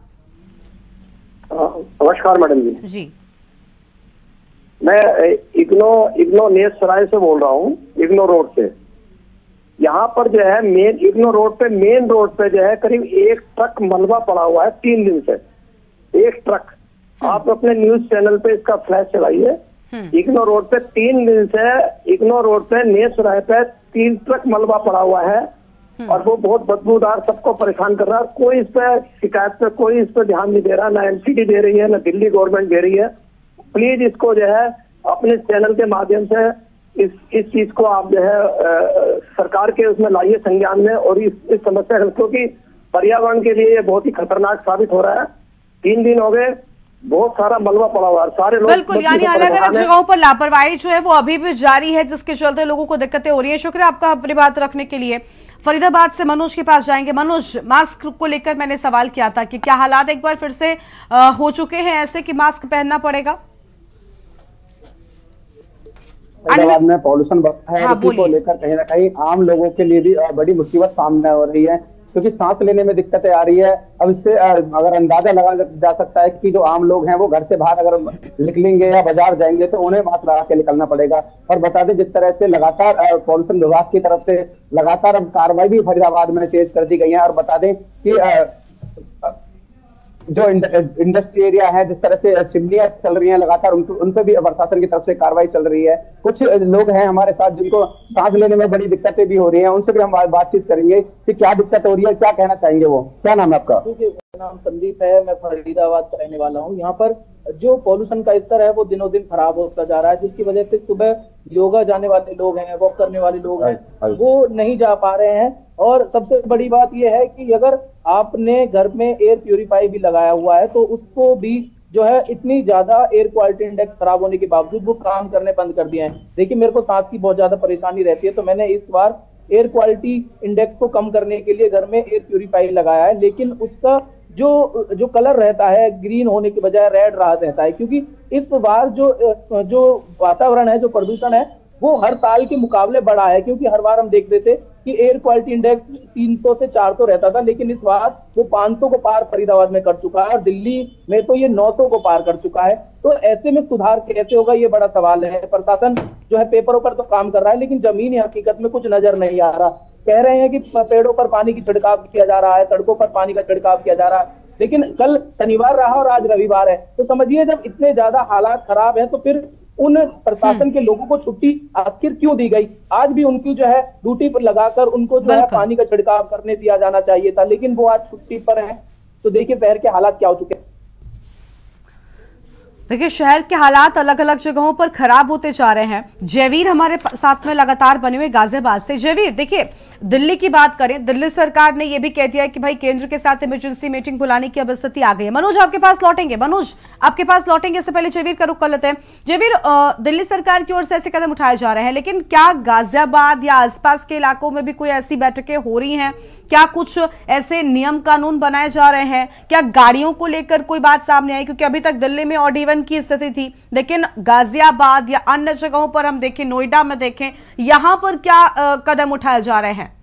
नमस्कार मैडम जी। जी, मैं इग्नो नेस सराय से बोल रहा हूँ, इग्नो रोड से। यहाँ पर जो है इग्नो रोड पे, मेन रोड पे जो है करीब 1 ट्रक मलबा पड़ा हुआ है 3 दिन से। 1 ट्रक, आप अपने न्यूज चैनल पे इसका फ्लैश चलाइए। इग्नो रोड पे 3 दिन से, इग्नो रोड पे नेस सराय पे 3 ट्रक मलबा पड़ा हुआ है, और वो बहुत बदबूदार, सबको परेशान कर रहा है। कोई इस पे शिकायत पे कोई इस पे ध्यान नहीं दे रहा, ना एमसीडी दे रही है, ना दिल्ली गवर्नमेंट दे रही है। प्लीज इसको जो है अपने चैनल के माध्यम से इस चीज को आप जो है सरकार के उसमें लाइए संज्ञान में, और इस समस्या, क्योंकि पर्यावरण के लिए ये बहुत ही खतरनाक साबित हो रहा है। 3 दिन हो गए, बहुत सारा मलबा पड़ा हुआ है, सारे लोग बिल्कुल, यानी अलग अलग जगहों पर लापरवाही जो है वो अभी भी जारी है, जिसके चलते लोगों को दिक्कतें हो रही है। शुक्रिया आपका अपनी बात रखने के लिए। फरीदाबाद से मनोज के पास जाएंगे। मनोज, मास्क को लेकर मैंने सवाल किया था कि क्या हालात एक बार फिर से हो चुके हैं ऐसे कि मास्क पहनना पड़ेगा? फरीदाबाद में पॉल्यूशन बढ़ा है, इसी को लेकर कहीं ना कहीं आम लोगों के लिए भी बड़ी मुसीबत सामने हो रही है, क्योंकि सांस लेने में दिक्कतें आ रही है। अब इससे अगर अंदाजा लगा जा सकता है कि जो आम लोग हैं वो घर से बाहर अगर निकलेंगे या बाजार जाएंगे तो उन्हें मास्क लगा के निकलना पड़ेगा। और बता दें, जिस तरह से लगातार पॉल्यूशन विभाग की तरफ से लगातार अब कार्रवाई भी फरीदाबाद में तेज कर दी गई है। और बता दें कि जो इंडस्ट्री एरिया है, जिस तरह से चिमनियां चल रही हैं लगातार, उन पे भी प्रशासन की तरफ से कार्रवाई चल रही है। कुछ लोग हैं हमारे साथ जिनको सांस लेने में बड़ी दिक्कतें भी हो रही हैं, उनसे भी हम बातचीत करेंगे कि क्या दिक्कत हो रही है, क्या कहना चाहेंगे वो। क्या नाम है आपका? मेरा नाम संदीप है, मैं फरीदाबाद का रहने वाला हूँ। यहाँ पर जो पॉल्यूशन का स्तर है वो दिनों दिन खराब होता जा रहा है, जिसकी वजह से सुबह योगा जाने वाले लोग हैं, वॉक करने वाले लोग हैं, वो नहीं जा पा रहे हैं। और सबसे बड़ी बात यह है कि अगर आपने घर में एयर प्यूरिफायर भी लगाया हुआ है तो उसको भी जो है इतनी ज्यादा एयर क्वालिटी इंडेक्स खराब होने के बावजूद वो काम करने बंद कर दिए हैं। देखिए, मेरे को सांस की बहुत ज्यादा परेशानी रहती है, तो मैंने इस बार एयर क्वालिटी इंडेक्स को कम करने के लिए घर में एयर प्यूरिफायर लगाया है, लेकिन उसका जो कलर रहता है ग्रीन होने के बजाय रेड रहता है, क्योंकि इस बार जो वातावरण है, जो प्रदूषण है, वो हर साल के मुकाबले बढ़ा है। क्योंकि हर बार हम देखते थे कि एयर क्वालिटी इंडेक्स 300 से 400 रहता था, लेकिन इस बार वो 500 को पार फरीदाबाद में कर चुका है और दिल्ली में तो ये 900 को पार कर चुका है। तो ऐसे में सुधार कैसे होगा, ये बड़ा सवाल है। प्रशासन जो है पेपरों पर तो काम कर रहा है, लेकिन जमीनी हकीकत में कुछ नजर नहीं आ रहा। कह रहे हैं कि पेड़ों पर पानी की छिड़काव किया जा रहा है, सड़कों पर पानी का छिड़काव किया जा रहा है, लेकिन कल शनिवार रहा और आज रविवार है, तो समझिए जब इतने ज्यादा हालात खराब है तो फिर उन प्रशासन के लोगों को छुट्टी आखिर क्यों दी गई? आज भी उनकी जो है ड्यूटी पर लगाकर उनको जो है पानी का छिड़काव करने दिया जाना चाहिए था, लेकिन वो आज छुट्टी पर है। तो देखिए शहर के हालात क्या हो चुके हैं। देखिए, शहर के हालात अलग अलग जगहों पर खराब होते जा रहे हैं। जयवीर हमारे साथ में लगातार बने हुए गाजियाबाद से। जयवीर, देखिए, दिल्ली की बात करें, दिल्ली सरकार ने यह भी कह दिया है कि भाई केंद्र के साथ इमरजेंसी मीटिंग बुलाने की अब स्थिति आ गई है। मनोज आपके पास लौटेंगे, इससे पहले जयवीर का रुख कर लेते हैं। जयवीर, दिल्ली सरकार की ओर से ऐसे कदम उठाए जा रहे हैं, लेकिन क्या गाजियाबाद या आसपास के इलाकों में भी कोई ऐसी बैठकें हो रही हैं? क्या कुछ ऐसे नियम कानून बनाए जा रहे हैं? क्या गाड़ियों को लेकर कोई बात सामने आई? क्योंकि अभी तक दिल्ली में ऑड इवन की स्थिति थी, लेकिन गाजियाबाद या अन्य जगहों पर हम देखें, नोएडा में देखें, यहां पर क्या कदम उठाए जा रहे हैं?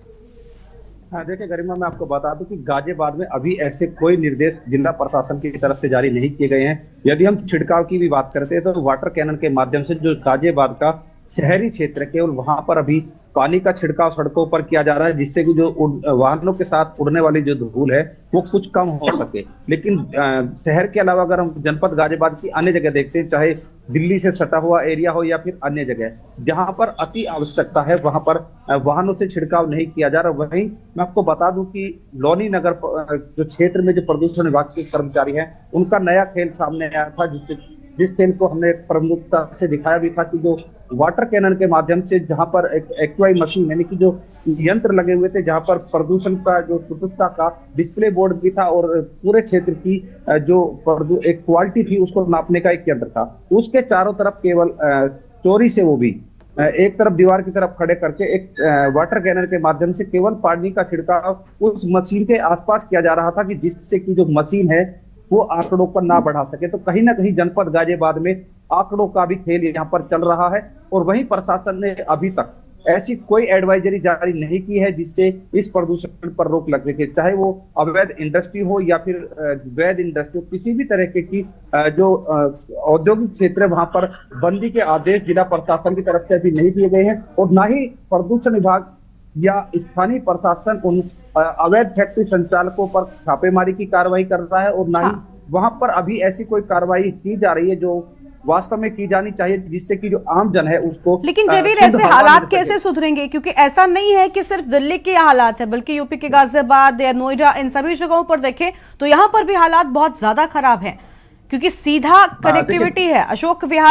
देखिए गरिमा, मैं आपको बता दूं कि गाजियाबाद में अभी ऐसे कोई निर्देश जिला प्रशासन की तरफ से जारी नहीं किए गए हैं। यदि हम छिड़काव की भी बात करते हैं तो वाटर कैनन के माध्यम से जो गाजियाबाद का शहरी क्षेत्र है केवल वहां पर अभी पानी का छिड़काव सड़कों पर किया जा रहा है, जिससे कि जो वाहनों के साथ उड़ने वाली जो धूल है वो कुछ कम हो सके। लेकिन शहर के अलावा अगर हम जनपद गाजियाबाद की अन्य जगह देखते हैं, चाहे दिल्ली से सटा हुआ एरिया हो या फिर अन्य जगह, जहां पर अति आवश्यकता है वहां पर वाहनों से छिड़काव नहीं किया जा रहा। वहीं मैं आपको बता दूं कि लोनी नगर जो क्षेत्र में जो प्रदूषण विभाग के कर्मचारी हैं, उनका नया खेल सामने आया था, जिस खेल को हमने प्रमुखता से दिखाया भी था कि जो वाटर कैनन के माध्यम से जहां पर एक एक्यूआई मशीन यानी कि जो यंत्र लगे हुए थे, जहां पर प्रदूषण का जो शुद्धता का डिस्प्ले बोर्ड भी था और पूरे क्षेत्र की जो एक क्वालिटी थी उसको नापने का एक यंत्र था, उसके चारों तरफ केवल चोरी से वो भी एक तरफ दीवार की तरफ खड़े करके एक वाटर कैनन के माध्यम से केवल पानी का छिड़काव उस मशीन के आसपास किया जा रहा था, कि जिससे कि जो मशीन है वो आंकड़ों पर ना बढ़ा सके। तो कहीं ना कहीं जनपद गाजियाबाद में आंकड़ों का भी खेल यहाँ पर चल रहा है। और वहीं प्रशासन ने अभी तक ऐसी कोई एडवाइजरी जारी नहीं की है जिससे इस प्रदूषण पर रोक लग सके, चाहे वो अवैध इंडस्ट्री हो या फिर वैध इंडस्ट्री, किसी भी तरह की जो औद्योगिक क्षेत्र है वहां पर बंदी के आदेश जिला प्रशासन की तरफ से अभी नहीं दिए गए हैं। और ना ही प्रदूषण विभाग या स्थानीय प्रशासन उन अवैध फैक्ट्री संचालकों पर छापेमारी की कार्रवाई कर रहा है, और ना ही वहां पर अभी ऐसी कोई कार्रवाई की जा रही है जो वास्तव में की जानी चाहिए, जिससे कि जो आम जन है उसको। लेकिन जयवीर, ऐसे हालात कैसे सुधरेंगे? क्योंकि ऐसा नहीं है कि सिर्फ दिल्ली के हालात है, बल्कि यूपी के गाजियाबाद या नोएडा, इन सभी जगहों पर देखें तो यहाँ पर भी हालात बहुत ज्यादा खराब हैं, क्योंकि सीधा कनेक्टिविटी है। अशोक विहार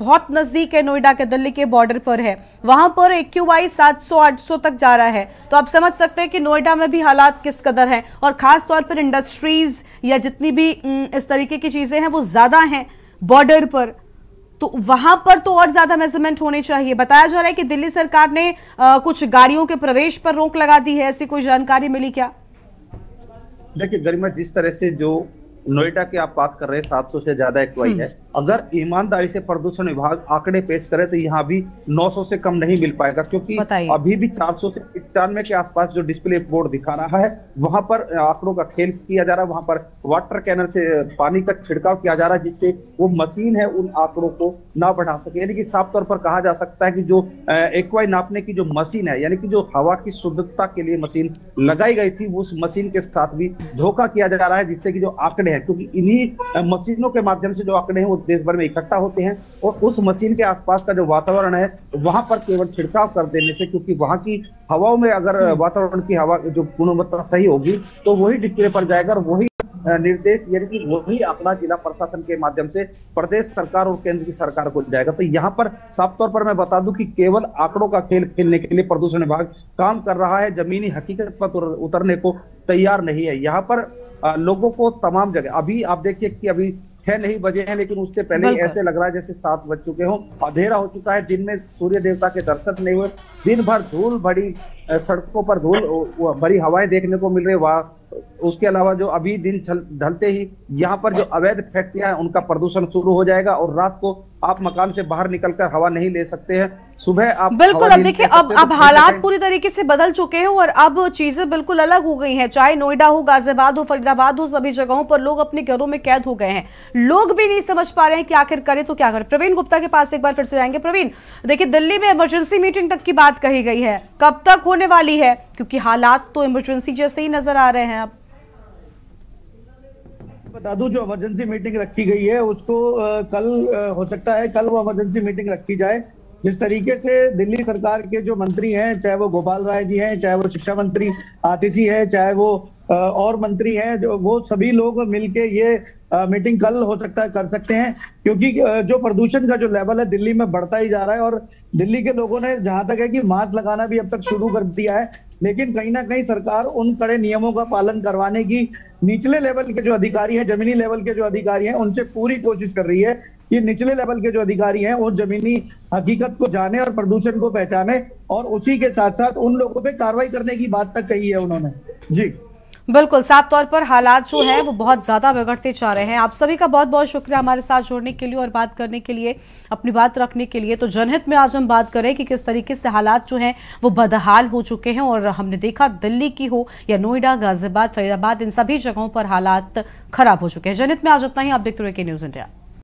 बहुत नजदीक है नोएडा के, दिल्ली के बॉर्डर पर है, वहां पर AQI 700-800 तक जा रहा है। तो आप समझ सकते हैं कि नोएडा में भी हालात किस कदर हैं, और खास तौर पर इंडस्ट्रीज या जितनी भी इस तरीके की चीजें हैं वो ज्यादा हैं बॉर्डर पर, तो वहां पर तो और ज्यादा मेजरमेंट होने चाहिए। बताया जा रहा है कि दिल्ली सरकार ने कुछ गाड़ियों के प्रवेश पर रोक लगा दी है, ऐसी कोई जानकारी मिली क्या? देखिए गरिमा, जिस तरह से जो नोएडा की आप बात कर रहे हैं 700 से ज्यादा AQI है, अगर ईमानदारी से प्रदूषण विभाग आंकड़े पेश करे तो यहाँ भी 900 से कम नहीं मिल पाएगा, क्योंकि अभी भी 400 से 95 के आसपास जो डिस्प्ले बोर्ड दिखा रहा है वहां पर आंकड़ों का खेल किया जा रहा है। वहां पर वाटर कैनल से पानी का छिड़काव किया जा रहा है, जिससे वो मशीन है उन आंकड़ों को ना बढ़ा सके। यानी कि साफ तौर पर कहा जा सकता है कि जो AQI नापने की जो मशीन है, यानी कि जो हवा की शुद्धता के लिए मशीन लगाई गई थी, उस मशीन के साथ भी धोखा किया जा रहा है, जिससे कि जो आंकड़े हैं, क्योंकि इन्हीं मशीनों के माध्यम से जो आंकड़े हैं वो देश भर में इकट्ठा होते हैं, और उस मशीन के आसपास का जो वातावरण है वहां पर केवल छिड़काव कर देने से, क्योंकि वहां की हवाओं में अगर वातावरण की हवा जो गुणवत्ता सही होगी तो वही डिस्प्ले पर जाएगा, और वही निर्देश यानी कि वही आंकड़ा जिला प्रशासन के माध्यम से प्रदेश सरकार और केंद्र की सरकार को जाएगा। तो यहाँ पर साफ तौर पर मैं बता दूं कि केवल आंकड़ों का खेल खेलने के लिए प्रदूषण विभाग काम कर रहा है, जमीनी हकीकत पर उतरने को तैयार नहीं है। यहाँ पर लोगों को तमाम जगह, अभी आप देखिए कि अभी 6 नहीं बजे हैं, लेकिन उससे पहले ऐसे लग रहा है जैसे 7 बज चुके हों, अंधेरा हो चुका है, दिन में सूर्य देवता के दर्शन नहीं हुए, दिन भर धूल भरी सड़कों पर धूल भरी हवाएं देखने को मिल रही है। उसके अलावा जो अभी दिन ढलते ही यहाँ पर जो अवैध फैक्ट्रियां हैं उनका प्रदूषण शुरू हो जाएगा, और रात को आप मकान से बाहर निकलकर हवा नहीं ले सकते हैं, सुबह आप बिल्कुल। अब देखिए, अब हालात पूरी तरीके से बदल चुके हैं और अब चीजें बिल्कुल अलग हो गई हैं। चाहे नोएडा हो, गाजियाबाद हो, फरीदाबाद हो, सभी जगहों पर लोग अपने घरों में कैद हो गए हैं। लोग भी नहीं समझ पा रहे हैं कि आखिर करें तो क्या करें। प्रवीण गुप्ता के पास एक बार फिर से जाएंगे। प्रवीण, देखिए दिल्ली में इमरजेंसी मीटिंग तक की बात कही गई है, कब तक होने वाली है? क्योंकि हालात तो इमरजेंसी जैसे ही नजर आ रहे हैं। अब बता दूं, जो इमरजेंसी मीटिंग रखी गई है उसको कल हो सकता है कल वो इमरजेंसी मीटिंग रखी जाए। जिस तरीके से दिल्ली सरकार के जो मंत्री हैं, चाहे वो गोपाल राय जी हैं, चाहे वो शिक्षा मंत्री आतिशी है, चाहे वो और मंत्री हैं, जो वो सभी लोग मिलके ये मीटिंग कल हो सकता है कर सकते हैं, क्योंकि जो प्रदूषण का जो लेवल है दिल्ली में बढ़ता ही जा रहा है। और दिल्ली के लोगों ने जहां तक है कि मास्क लगाना भी अब तक शुरू कर दिया है, लेकिन कहीं ना कहीं सरकार उन कड़े नियमों का पालन करवाने की निचले लेवल के जो अधिकारी हैं, जमीनी लेवल के जो अधिकारी हैं, उनसे पूरी कोशिश कर रही है कि निचले लेवल के जो अधिकारी हैं वो जमीनी हकीकत को जाने और प्रदूषण को पहचाने, और उसी के साथ साथ उन लोगों पे कार्रवाई करने की बात तक कही है उन्होंने। जी बिल्कुल, साफ तौर पर हालात जो हैं वो बहुत ज्यादा बिगड़ते जा रहे हैं। आप सभी का बहुत बहुत शुक्रिया हमारे साथ जुड़ने के लिए और बात करने के लिए, अपनी बात रखने के लिए। तो जनहित में आज हम बात करें कि किस तरीके से हालात जो हैं वो बदहाल हो चुके हैं, और हमने देखा दिल्ली की हो या नोएडा, गाजियाबाद, फरीदाबाद, इन सभी जगहों पर हालात खराब हो चुके हैं। जनहित में आज इतना ही। आप देखते रहिए के न्यूज़ इंडिया।